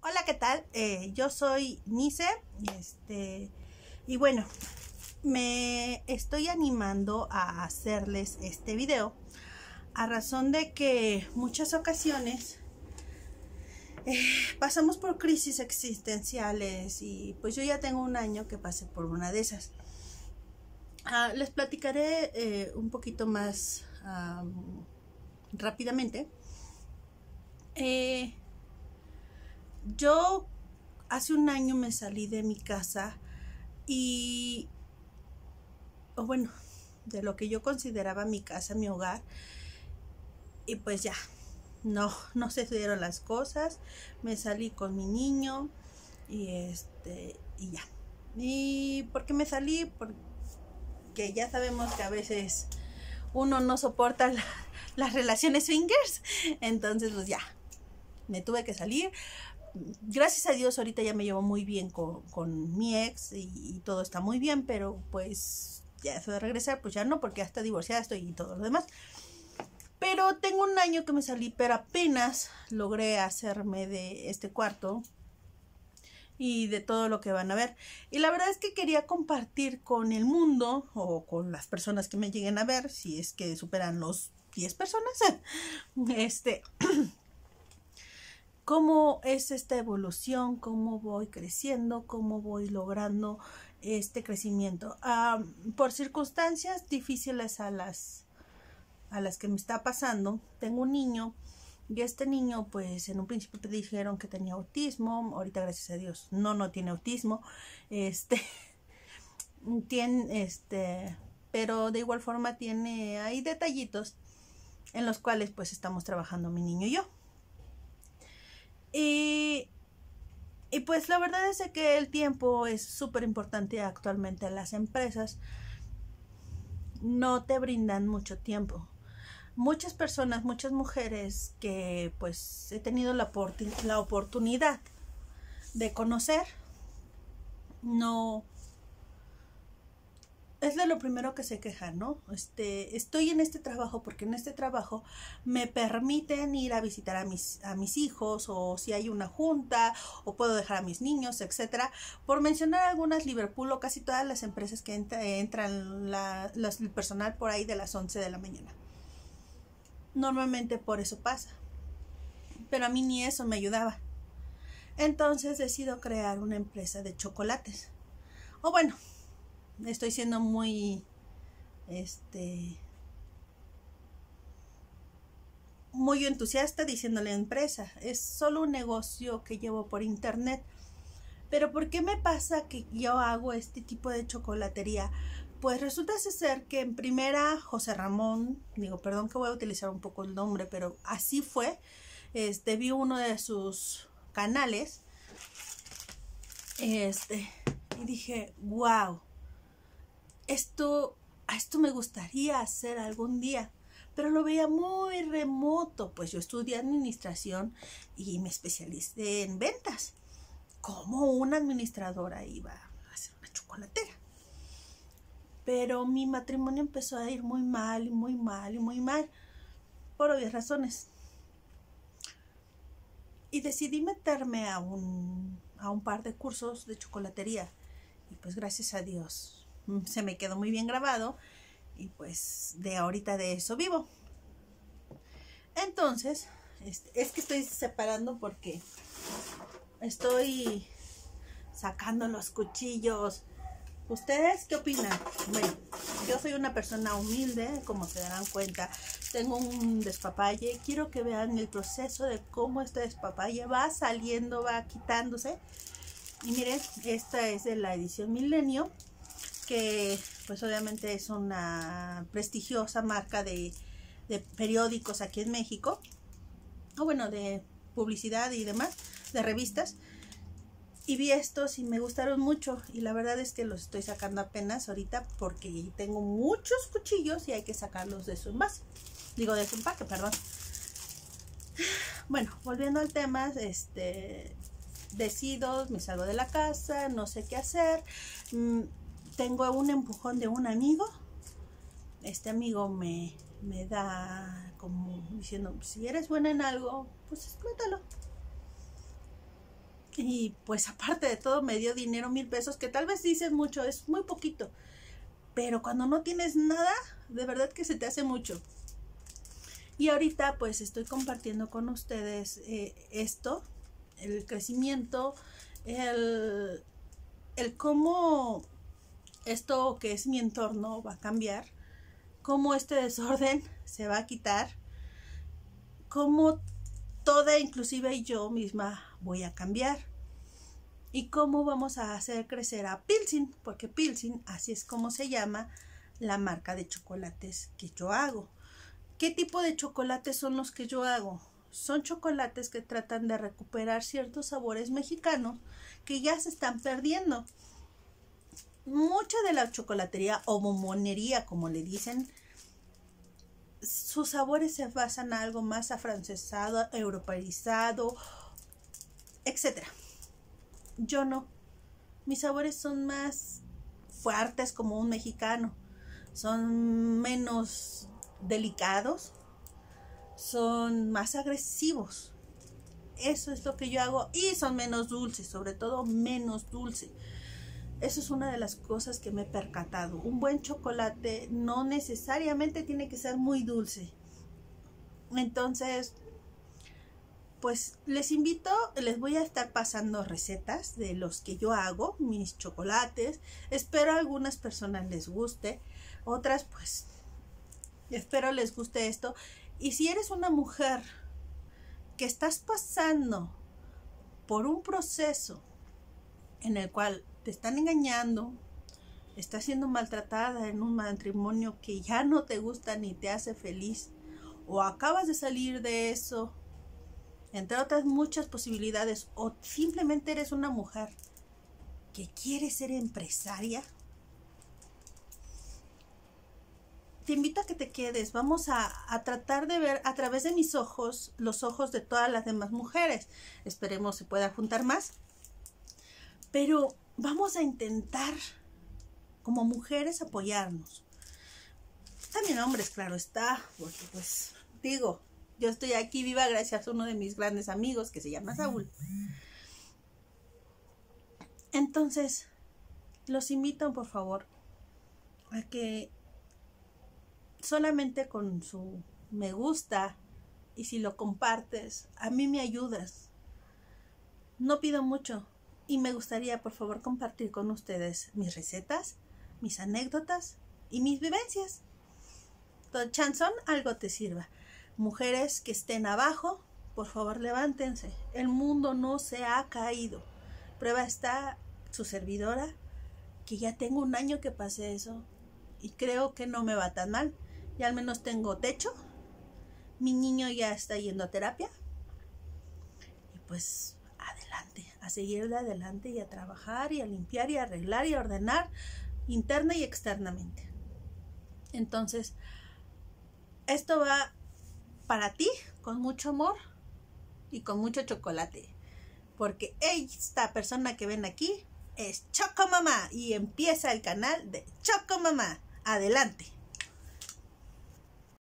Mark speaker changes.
Speaker 1: Hola, ¿qué tal? Yo soy Nice, y bueno, me estoy animando a hacerles este video a razón de que muchas ocasiones pasamos por crisis existenciales y pues yo ya tengo un año que pasé por una de esas. Les platicaré un poquito más rápidamente. Yo hace un año me salí de mi casa y, bueno, de lo que yo consideraba mi casa, mi hogar, y pues ya, no se dieron las cosas. Me salí con mi niño y ya. ¿Y por qué me salí? Porque ya sabemos que a veces uno no soporta las relaciones swingers, entonces pues ya, me tuve que salir. Gracias a Dios ahorita ya me llevo muy bien con mi ex y todo está muy bien, pero pues ya eso de regresar pues ya no, porque hasta divorciada estoy y todo lo demás. Pero tengo un año que me salí, pero apenas logré hacerme de este cuarto y de todo lo que van a ver. Y la verdad es que quería compartir con el mundo o con las personas que me lleguen a ver, si es que superan los 10 personas, cómo es esta evolución, cómo voy creciendo, cómo voy logrando este crecimiento. Por circunstancias difíciles a las que me está pasando, tengo un niño y este niño pues en un principio te dijeron que tenía autismo. Ahorita gracias a Dios no tiene autismo, tiene pero de igual forma tiene ahí detallitos en los cuales pues estamos trabajando mi niño y yo. Y pues la verdad es que el tiempo es súper importante actualmente. Las empresas no te brindan mucho tiempo. Muchas personas, muchas mujeres que pues he tenido la oportunidad de conocer, no es de lo primero que se quejan, ¿no? Estoy en este trabajo porque en este trabajo me permiten ir a visitar a mis hijos, o si hay una junta, o puedo dejar a mis niños, etcétera. Por mencionar algunas, Liverpool o casi todas las empresas que entran el personal por ahí de las 11 de la mañana. Normalmente por eso pasa. Pero a mí ni eso me ayudaba. Entonces decido crear una empresa de chocolates. O bueno, estoy siendo muy muy entusiasta diciéndole empresa. Es solo un negocio que llevo por internet. Pero ¿por qué me pasa que yo hago este tipo de chocolatería? Pues resulta ser que en primera José Ramón, perdón que voy a utilizar un poco el nombre, pero así fue. Vi uno de sus canales y dije, wow, esto me gustaría hacer algún día, pero lo veía muy remoto. Pues yo estudié administración y me especialicé en ventas. ¿Cómo una administradora iba a hacer una chocolatera? Pero mi matrimonio empezó a ir muy mal, y muy mal, y muy mal, por obvias razones. Y decidí meterme a un par de cursos de chocolatería. Y pues gracias a Dios se me quedó muy bien grabado. Y pues de ahorita de eso vivo. Entonces, es que estoy separando porque estoy sacando los cuchillos. ¿Ustedes qué opinan? Bueno, yo soy una persona humilde, como se darán cuenta. Tengo un despapalle. Quiero que vean el proceso de cómo este despapalle va saliendo, va quitándose. Y miren, esta es de la edición Milenio, que pues obviamente es una prestigiosa marca de periódicos aquí en México, o bueno, de publicidad y demás, de revistas. Y vi estos y me gustaron mucho, y la verdad es que los estoy sacando apenas ahorita porque tengo muchos cuchillos y hay que sacarlos de su envase, de su empaque, perdón. Bueno, volviendo al tema, decido, me salgo de la casa, no sé qué hacer. Tengo un empujón de un amigo. Este amigo me da como diciendo, si eres buena en algo, pues explótalo. Y pues aparte de todo me dio dinero, 1000 pesos, que tal vez dices mucho, es muy poquito. Pero cuando no tienes nada, de verdad que se te hace mucho. Y ahorita pues estoy compartiendo con ustedes esto, el crecimiento, el cómo esto que es mi entorno va a cambiar, cómo este desorden se va a quitar, cómo toda, inclusive yo misma, voy a cambiar. Y cómo vamos a hacer crecer a Pilsen, porque Pilsen, así es como se llama la marca de chocolates que yo hago. ¿Qué tipo de chocolates son los que yo hago? Son chocolates que tratan de recuperar ciertos sabores mexicanos que ya se están perdiendo. Mucha de la chocolatería o bombonería, como le dicen, sus sabores se basan en algo más afrancesado, europeizado, etc. Yo no. Mis sabores son más fuertes como un mexicano. Son menos delicados. Son más agresivos. Eso es lo que yo hago. Y son menos dulces, sobre todo menos dulce. Eso es una de las cosas que me he percatado. Un buen chocolate no necesariamente tiene que ser muy dulce. Entonces, pues les invito, les voy a estar pasando recetas de los que yo hago, mis chocolates. Espero a algunas personas les guste, otras pues espero les guste esto. Y si eres una mujer que estás pasando por un proceso en el cual te están engañando, estás siendo maltratada en un matrimonio que ya no te gusta ni te hace feliz, o acabas de salir de eso, entre otras muchas posibilidades, o simplemente eres una mujer que quiere ser empresaria, te invito a que te quedes. Vamos a tratar de ver a través de mis ojos, los ojos de todas las demás mujeres. Esperemos se pueda juntar más. Pero vamos a intentar, como mujeres, apoyarnos. También hombres, claro está, porque pues digo, yo estoy aquí viva gracias a uno de mis grandes amigos que se llama Saúl. Entonces, los invito por favor a que solamente con su me gusta y si lo compartes, a mí me ayudas. No pido mucho y me gustaría por favor compartir con ustedes mis recetas, mis anécdotas y mis vivencias. Todo chanzón algo te sirva. Mujeres que estén abajo, por favor levántense. El mundo no se ha caído. Prueba está su servidora, que ya tengo un año que pasé eso y creo que no me va tan mal. Ya al menos tengo techo. Mi niño ya está yendo a terapia. Y pues adelante, a seguirle adelante y a trabajar y a limpiar y a arreglar y a ordenar interna y externamente. Entonces, esto va para ti con mucho amor y con mucho chocolate, porque esta persona que ven aquí es Choco Mamá y empieza el canal de Choco Mamá. Adelante.